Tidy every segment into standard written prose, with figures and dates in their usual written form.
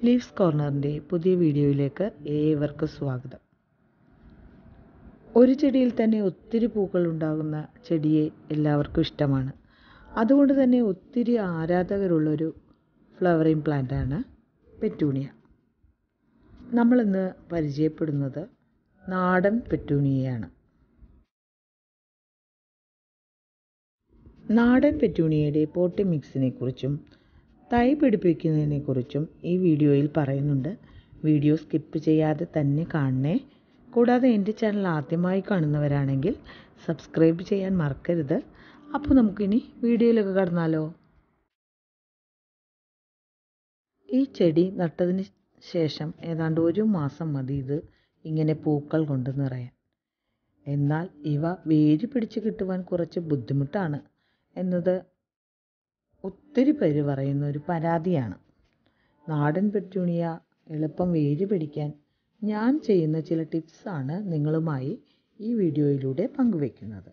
Leaves കോർണറിൻ്റെ പുതിയ വീഡിയോയിലേക്ക് ഏവർക്കും സ്വാഗതം. ഒരു ചെടിയിൽ തന്നെ ഒത്തിരി പൂക്കൾ ഉണ്ടാകുന്ന ചെടിയെ എല്ലാവർക്കും ഇഷ്ടമാണ്. അതുകൊണ്ട് തന്നെ ഒത്തിരി ആരാധകരുള്ളൊരു ഫ്ലവറിങ് പ്ലാന്റാണ് പെറ്റൂണിയ. നമ്മളിന്ന് പരിചയപ്പെടുന്നത് നാടൻ പെറ്റൂണിയയാണ്. നാടൻ പെറ്റൂണിയയുടെ പോട്ടി മിക്സിനെ കുറിച്ചും തൈ പിടിപ്പിക്കുന്നതിനെക്കുറിച്ചും ഈ വീഡിയോയിൽ പറയുന്നുണ്ട്. വീഡിയോ സ്കിപ്പ് ചെയ്യാതെ തന്നെ കാണണേ. കൂടാതെ എൻ്റെ ചാനൽ ആദ്യമായി കാണുന്നവരാണെങ്കിൽ സബ്സ്ക്രൈബ് ചെയ്യാൻ മറക്കരുത്. അപ്പോൾ നമുക്കിനി വീഡിയോയിലേക്ക് കടന്നാലോ. ഈ ചെടി നട്ടതിന് ശേഷം ഏതാണ്ട് 1 മാസം മതി ഇത് ഇങ്ങനെ പൂക്കൾ കൊണ്ട് നിറയാൻ. എന്നാൽ ഇവ വേര് പിടിച്ച് കിട്ടുവാൻ കുറച്ച് ബുദ്ധിമുട്ടാണ് എന്നത് ഒത്തിരി പേര് പറയുന്ന ഒരു പരാതിയാണ്. നാടൻ പെറ്റൂണിയ എളുപ്പം വേര് പിടിക്കാൻ ഞാൻ ചെയ്യുന്ന ചില ടിപ്സാണ് നിങ്ങളുമായി ഈ വീഡിയോയിലൂടെ പങ്കുവയ്ക്കുന്നത്.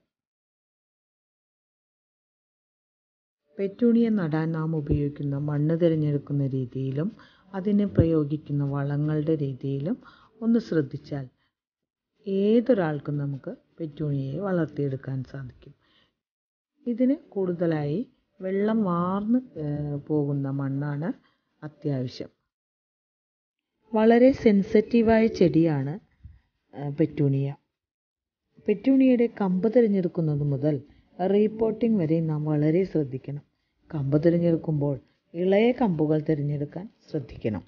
പെറ്റൂണിയ നടാൻ നാം ഉപയോഗിക്കുന്ന മണ്ണ് തിരഞ്ഞെടുക്കുന്ന രീതിയിലും അതിന് പ്രയോഗിക്കുന്ന വളങ്ങളുടെ രീതിയിലും ഒന്ന് ശ്രദ്ധിച്ചാൽ ഏതൊരാൾക്കും നമുക്ക് പെറ്റൂണിയയെ വളർത്തിയെടുക്കാൻ സാധിക്കും. ഇതിന് കൂടുതലായി വെള്ളം വാർന്ന് പോകുന്ന മണ്ണാണ് അത്യാവശ്യം. വളരെ സെൻസിറ്റീവായ ചെടിയാണ് പെറ്റൂണിയ. പെറ്റൂണിയയുടെ കമ്പ് തിരഞ്ഞെടുക്കുന്നത് മുതൽ റീപോട്ടിംഗ് വരെ നാം വളരെ ശ്രദ്ധിക്കണം. കമ്പ് തിരഞ്ഞെടുക്കുമ്പോൾ ഇളയ കമ്പുകൾ തിരഞ്ഞെടുക്കാൻ ശ്രദ്ധിക്കണം.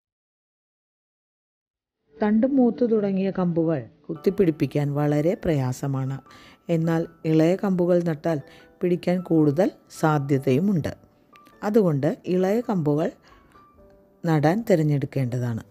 തണ്ട് മൂത്ത് തുടങ്ങിയ കമ്പുകൾ കുത്തിപ്പിടിപ്പിക്കാൻ വളരെ പ്രയാസമാണ്. എന്നാൽ ഇളയ കമ്പുകൾ നട്ടാൽ പിടിക്കാൻ കൂടുതൽ സാധ്യതയുമുണ്ട്. അതുകൊണ്ട് ഇളയ കമ്പുകൾ നടാൻ തിരഞ്ഞെടുക്കേണ്ടതാണ്.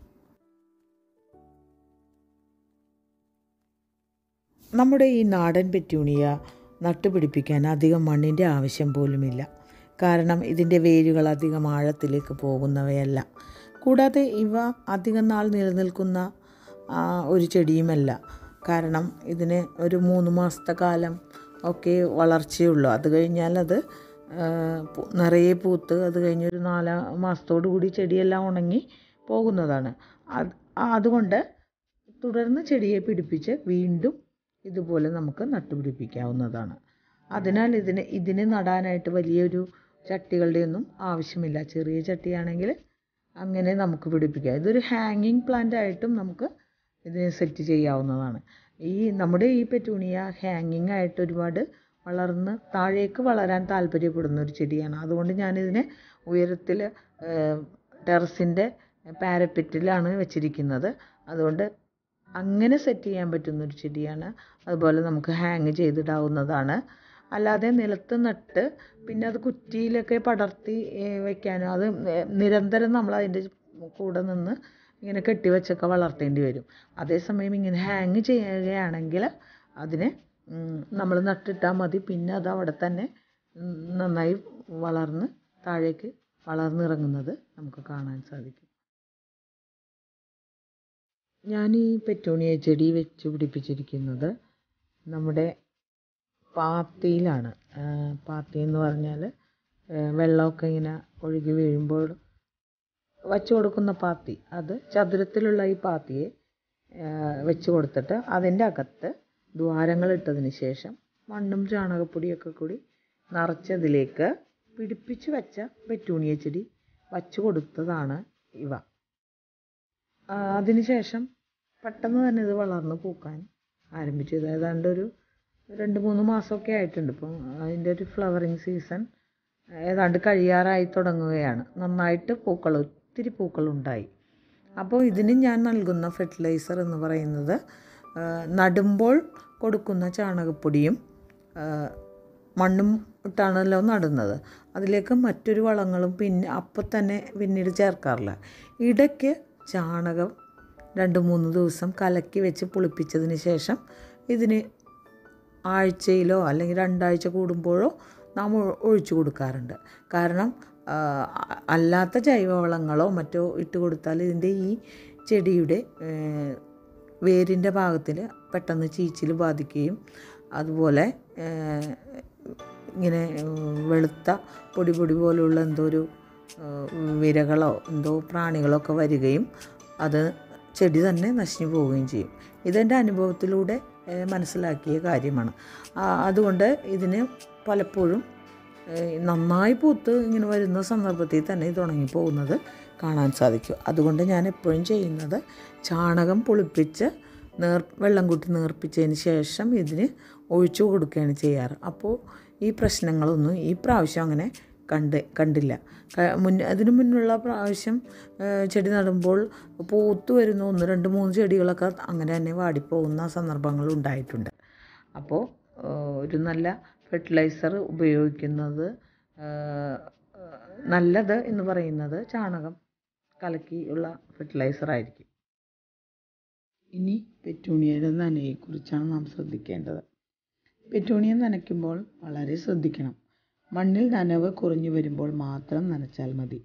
നമ്മുടെ ഈ നാടൻ പെറ്റൂണിയ നട്ടുപിടിപ്പിക്കാൻ അധികം മണ്ണിൻ്റെ ആവശ്യം പോലുമില്ല. കാരണം ഇതിൻ്റെ വേരുകൾ അധികം ആഴത്തിലേക്ക് പോകുന്നവയല്ല. കൂടാതെ ഇവ അധികം നാൾ നിലനിൽക്കുന്ന ഒരു ചെടിയുമല്ല. കാരണം ഇതിന് ഒരു 3 മാസത്തെ കാലം ഒക്കെ വളർച്ചയുള്ളൂ. അത് കഴിഞ്ഞാൽ അത് നിറയെ പൂത്ത് അത് കഴിഞ്ഞൊരു 4 മാസത്തോടു കൂടി ചെടിയെല്ലാം ഉണങ്ങി പോകുന്നതാണ്. അതുകൊണ്ട് തുടർന്ന് ചെടിയെ പിടിപ്പിച്ച് വീണ്ടും ഇതുപോലെ നമുക്ക് നട്ടുപിടിപ്പിക്കാവുന്നതാണ്. അതിനാൽ ഇതിന് നടാനായിട്ട് വലിയൊരു ചട്ടികളുടെയൊന്നും ആവശ്യമില്ല. ചെറിയ ചട്ടിയാണെങ്കിൽ അങ്ങനെ നമുക്ക് പിടിപ്പിക്കാം. ഇതൊരു ഹാങ്ങിങ് പ്ലാന്റ് ആയിട്ടും നമുക്ക് ഇതിനെ സെറ്റ് ചെയ്യാവുന്നതാണ്. നമ്മുടെ ഈ പെറ്റൂണിയ ഹാങ്ങിങ് ആയിട്ട് ഒരുപാട് വളർന്ന് താഴേക്ക് വളരാൻ താല്പര്യപ്പെടുന്ന ഒരു ചെടിയാണ്. അതുകൊണ്ട് ഞാനിതിനെ ഉയരത്തിൽ ടെറസിൻ്റെ പാരപ്പറ്റിലാണ് വെച്ചിരിക്കുന്നത്. അതുകൊണ്ട് അങ്ങനെ സെറ്റ് ചെയ്യാൻ പറ്റുന്നൊരു ചെടിയാണ്. അതുപോലെ നമുക്ക് ഹാങ് ചെയ്തിടാവുന്നതാണ്. അല്ലാതെ നിലത്ത് നട്ട് പിന്നെ അത് കുറ്റിയിലൊക്കെ പടർത്തി വയ്ക്കാനോ അത് നിരന്തരം നമ്മൾ അതിൻ്റെ കൂടെ നിന്ന് ഇങ്ങനെ കെട്ടിവെച്ചൊക്കെ വളർത്തേണ്ടി വരും. അതേസമയം ഇങ്ങനെ ഹാങ് ചെയ്യുകയാണെങ്കിൽ അതിനെ നമ്മൾ നട്ടിട്ടാൽ മതി. പിന്നെ അത് അവിടെ തന്നെ നന്നായി വളർന്ന് താഴേക്ക് വളർന്നിറങ്ങുന്നത് നമുക്ക് കാണാൻ സാധിക്കും. ഞാൻ ഈ പെറ്റൂണിയ ചെടി വെച്ച് പിടിപ്പിച്ചിരിക്കുന്നത് നമ്മുടെ പാത്തിയിലാണ്. പാത്തി എന്ന് പറഞ്ഞാൽ വെള്ളമൊക്കെ ഇങ്ങനെ ഒഴുകി വീഴുമ്പോൾ വച്ച് കൊടുക്കുന്ന പാത്തി. അത് ചതുരത്തിലുള്ള ഈ പാത്തിയെ വെച്ച് കൊടുത്തിട്ട് അതിൻ്റെ അകത്ത് ദ്വാരങ്ങൾ ഇട്ടതിന് ശേഷം മണ്ണും ചാണകപ്പൊടിയൊക്കെ കൂടി നിറച്ചതിലേക്ക് പിടിപ്പിച്ച് വെച്ച പെറ്റൂണിയ ചെടി വച്ച് കൊടുത്തതാണ് ഇവ. അതിനുശേഷം പെട്ടെന്ന് തന്നെ ഇത് വളർന്ന് പൂക്കാൻ ആരംഭിച്ചു. ഏതാണ്ട് ഒരു 2-3 മാസമൊക്കെ ആയിട്ടുണ്ട്. ഇപ്പം അതിൻ്റെ ഒരു ഫ്ലവറിങ് സീസൺ ഏതാണ്ട് കഴിയാറായി തുടങ്ങുകയാണ്. നന്നായിട്ട് ഒത്തിരി പൂക്കളുണ്ടായി. അപ്പോൾ ഇതിന് ഞാൻ നൽകുന്ന ഫെർട്ടിലൈസർ എന്ന് പറയുന്നത് നടുമ്പോൾ കൊടുക്കുന്ന ചാണകപ്പൊടിയും മണ്ണും ഇട്ടാണല്ലോ നടുന്നത്. അതിലേക്ക് മറ്റൊരു വളങ്ങളും അപ്പം തന്നെ പിന്നീട് ചേർക്കാറില്ല. ഇടയ്ക്ക് ചാണകം 2-3 ദിവസം കലക്കി വെച്ച് പുളിപ്പിച്ചതിന് ശേഷം ഇതിന് ആഴ്ചയിലോ അല്ലെങ്കിൽ 2 ആഴ്ച കൂടുമ്പോഴോ നാം ഒഴിച്ചു കൊടുക്കാറുണ്ട്. കാരണം അല്ലാത്ത ജൈവവളങ്ങളോ മറ്റോ ഇട്ട് കൊടുത്താൽ ഇതിൻ്റെ ഈ ചെടിയുടെ വേരിൻ്റെ ഭാഗത്തിൽ പെട്ടെന്ന് ചീച്ചിൽ ബാധിക്കുകയും അതുപോലെ ഇങ്ങനെ വെളുത്ത പൊടി പോലുള്ള എന്തോ ഒരു വിരകളോ എന്തോ പ്രാണികളോ ഒക്കെ വരികയും അത് ചെടി തന്നെ നശിഞ്ഞു പോവുകയും ചെയ്യും. ഇതെൻ്റെ അനുഭവത്തിലൂടെ മനസ്സിലാക്കിയ കാര്യമാണ്. അതുകൊണ്ട് ഇതിന് പലപ്പോഴും നന്നായി പൂത്ത് ഇങ്ങനെ വരുന്ന സന്ദർഭത്തിൽ തന്നെ ഇത് ഉണങ്ങിപ്പോകുന്നത് കാണാൻ സാധിക്കും. അതുകൊണ്ട് ഞാൻ എപ്പോഴും ചെയ്യുന്നത് ചാണകം പുളിപ്പിച്ച് വെള്ളം കൂട്ടി നേർപ്പിച്ചതിന് ശേഷം ഇതിന് ഒഴിച്ചു കൊടുക്കുകയാണ് ചെയ്യാറ്. അപ്പോൾ ഈ പ്രശ്നങ്ങളൊന്നും ഈ പ്രാവശ്യം അങ്ങനെ കണ്ടില്ല. അതിനു മുന്നുള്ള പ്രാവശ്യം ചെടി നടുമ്പോൾ പൂത്ത് വരുന്ന 1, 2, 3 ചെടികളൊക്കെ അങ്ങനെ തന്നെ വാടിപ്പോകുന്ന സന്ദർഭങ്ങൾ ഉണ്ടായിട്ടുണ്ട്. അപ്പോൾ ഒരു നല്ല ഫെർട്ടിലൈസർ ഉപയോഗിക്കുന്നത് നല്ലത് എന്ന് പറയുന്നത് ചാണകം കലക്കിയുള്ള ഫെർട്ടിലൈസർ ആയിരിക്കും. ഇനി പെറ്റൂണിയയുടെ നനയെക്കുറിച്ചാണ് നാം ശ്രദ്ധിക്കേണ്ടത്. പെറ്റൂണിയ നനയ്ക്കുമ്പോൾ വളരെ ശ്രദ്ധിക്കണം. മണ്ണിൽ നനവ് കുറഞ്ഞു വരുമ്പോൾ മാത്രം നനച്ചാൽ മതി.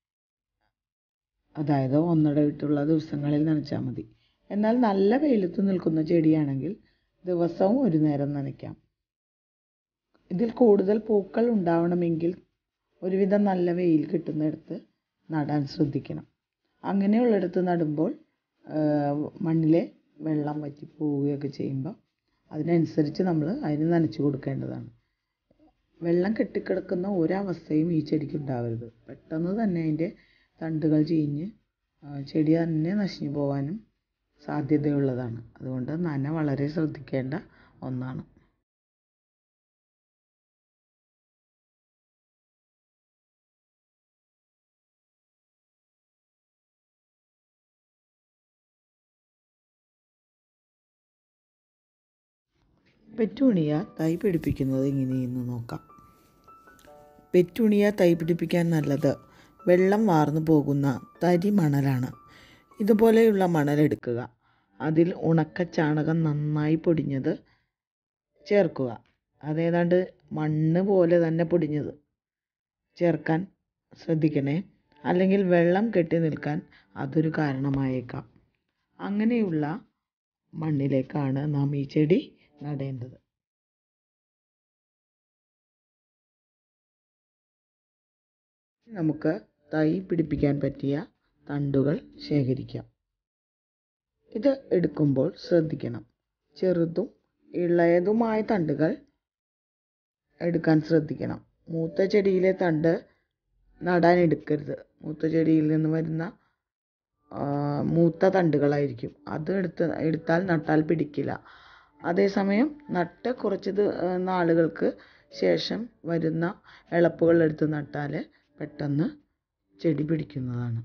അതായത് ഒന്നിടവിട്ടുള്ള ദിവസങ്ങളിൽ നനച്ചാൽ മതി. എന്നാൽ നല്ല വെയിലത്ത് നിൽക്കുന്ന ചെടിയാണെങ്കിൽ ദിവസവും ഒരു നേരം നനയ്ക്കാം. ഇതിൽ കൂടുതൽ പൂക്കൾ ഉണ്ടാവണമെങ്കിൽ ഒരുവിധം നല്ല വെയിൽ കിട്ടുന്നിടത്ത് നടാൻ ശ്രദ്ധിക്കണം. അങ്ങനെയുള്ളിടത്ത് നടുമ്പോൾ മണ്ണിലെ വെള്ളം വറ്റി പോവുകയൊക്കെ ചെയ്യുമ്പോൾ അതിനനുസരിച്ച് നമ്മൾ അതിന് നനച്ചു കൊടുക്കേണ്ടതാണ്. വെള്ളം കെട്ടിക്കിടക്കുന്ന ഒരവസ്ഥയും ഈ ചെടിക്ക് ഉണ്ടാവരുത്. പെട്ടെന്ന് തന്നെ അതിൻ്റെ തണ്ടുകൾ ചീഞ്ഞ് ചെടി തന്നെ നശിഞ്ഞു പോകാനും സാധ്യതയുള്ളതാണ്. അതുകൊണ്ട് നന വളരെ ശ്രദ്ധിക്കേണ്ട ഒന്നാണ്. പെറ്റൂണിയ തൈ പിടിപ്പിക്കുന്നത് എങ്ങനെയെന്ന് നോക്കാം. പെറ്റൂണിയ തൈ പിടിപ്പിക്കാൻ നല്ലത് വെള്ളം വാർന്നു പോകുന്ന തരി മണലാണ്. ഇതുപോലെയുള്ള മണലെടുക്കുക. അതിൽ ഉണക്ക ചാണകം നന്നായി പൊടിഞ്ഞത് ചേർക്കുക. അതേതാണ്ട് മണ്ണ് പോലെ തന്നെ പൊടിഞ്ഞത് ചേർക്കാൻ ശ്രദ്ധിക്കണേ. അല്ലെങ്കിൽ വെള്ളം കെട്ടി നിൽക്കാൻ അതൊരു കാരണമായേക്കാം. അങ്ങനെയുള്ള മണ്ണിലേക്കാണ് നാം ഈ ചെടി നടേണ്ടത്. നമുക്ക് തൈ പിടിപ്പിക്കാൻ പറ്റിയ തണ്ടുകൾ ശേഖരിക്കാം. ഇത് എടുക്കുമ്പോൾ ശ്രദ്ധിക്കണം. ചെറുതും ഇളയതുമായ തണ്ടുകൾ എടുക്കാൻ ശ്രദ്ധിക്കണം. മൂത്ത ചെടിയിലെ തണ്ട് നടാൻ എടുക്കരുത്. മൂത്ത ചെടിയിൽ നിന്ന് വരുന്ന മൂത്ത തണ്ടുകളായിരിക്കും. അത് എടുത്താൽ നട്ടാൽ പിടിക്കില്ല. അതേസമയം നട്ട് കുറച്ച് നാളുകൾക്ക് ശേഷം വരുന്ന ഇളപ്പുകൾ എടുത്ത് നട്ടാൽ പെട്ടെന്ന് ചെടി പിടിക്കുന്നതാണ്.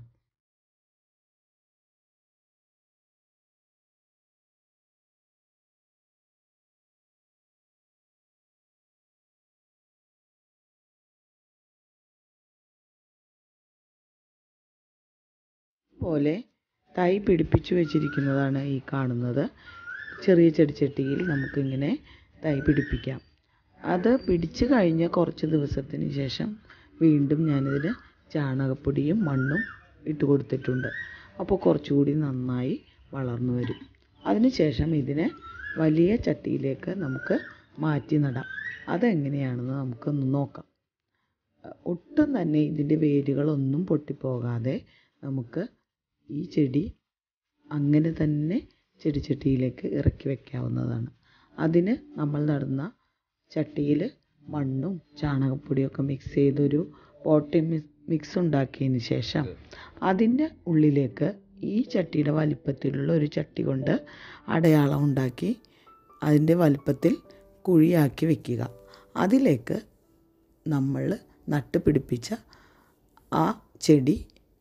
പോലെ തൈ പിടിപ്പിച്ചു വെച്ചിരിക്കുന്നതാണ് ഈ കാണുന്നത്. ചെറിയ ചെടിച്ചട്ടിയിൽ നമുക്കിങ്ങനെ തൈ പിടിപ്പിക്കാം. അത് പിടിച്ചു കഴിഞ്ഞ് കുറച്ച് ദിവസത്തിന് ശേഷം വീണ്ടും ഞാനിതിന് ചാണകപ്പൊടിയും മണ്ണും ഇട്ട് കൊടുത്തിട്ടുണ്ട്. അപ്പോൾ കുറച്ചുകൂടി നന്നായി വളർന്നു വരും. അതിനുശേഷം ഇതിനെ വലിയ ചട്ടിയിലേക്ക് നമുക്ക് മാറ്റി നടാം. അതെങ്ങനെയാണെന്ന് നമുക്കൊന്ന് നോക്കാം. ഒട്ടും തന്നെ ഇതിൻ്റെ വേരുകളൊന്നും പൊട്ടിപ്പോകാതെ നമുക്ക് ഈ ചെടി അങ്ങനെ തന്നെ ചെടിച്ചട്ടിയിലേക്ക് ഇറക്കി വയ്ക്കാവുന്നതാണ്. അതിന് നമ്മൾ നടുന്ന ചട്ടിയിൽ മണ്ണും ചാണകപ്പൊടിയൊക്കെ മിക്സ് ചെയ്തൊരു പോട്ടിംഗ് മിക്സ് ഉണ്ടാക്കിയതിന് ശേഷം അതിൻ്റെ ഉള്ളിലേക്ക് ഈ ചട്ടിയുടെ വലിപ്പത്തിലുള്ള ഒരു ചട്ടി കൊണ്ട് അടയാളം ഉണ്ടാക്കി അതിൻ്റെ വലിപ്പത്തിൽ കുഴിയാക്കി വയ്ക്കുക. അതിലേക്ക് നമ്മൾ നട്ടുപിടിപ്പിച്ച ആ ചെടി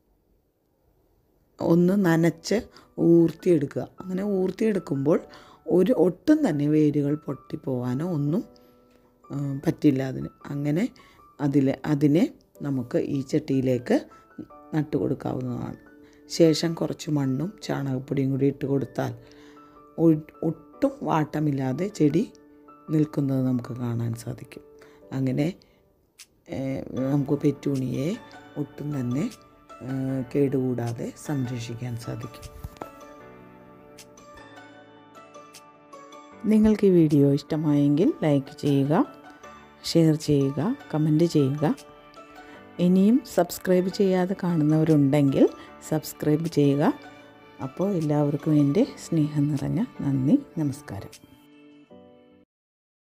ഒന്ന് നനച്ച് ഊർത്തിയെടുക്കുക. അങ്ങനെ ഊർത്തിയെടുക്കുമ്പോൾ ഒട്ടും തന്നെ വേരുകൾ പൊട്ടിപ്പോവാനോ ഒന്നും പറ്റില്ല അതിന്. അങ്ങനെ അതിനെ നമുക്ക് ഈ ചട്ടിയിലേക്ക് നട്ടു കൊടുക്കാവുന്നതാണ്. ശേഷം കുറച്ച് മണ്ണും ചാണകപ്പൊടിയും കൂടി ഇട്ട് കൊടുത്താൽ ഒട്ടും വാട്ടമില്ലാതെ ചെടി നിൽക്കുന്നത് നമുക്ക് കാണാൻ സാധിക്കും. അങ്ങനെ നമുക്ക് പെറ്റൂണിയെ ഒട്ടും തന്നെ കേടുകൂടാതെ സംരക്ഷിക്കാൻ സാധിക്കും. നിങ്ങൾക്ക് ഈ വീഡിയോ ഇഷ്ടമായെങ്കിൽ ലൈക്ക് ചെയ്യുക, ഷെയർ ചെയ്യുക, കമൻറ്റ് ചെയ്യുക. ഇനിയും സബ്സ്ക്രൈബ് ചെയ്യാതെ കാണുന്നവരുണ്ടെങ്കിൽ സബ്സ്ക്രൈബ് ചെയ്യുക. അപ്പോൾ എല്ലാവർക്കും എൻ്റെ സ്നേഹം നിറഞ്ഞ നന്ദി, നമസ്കാരം.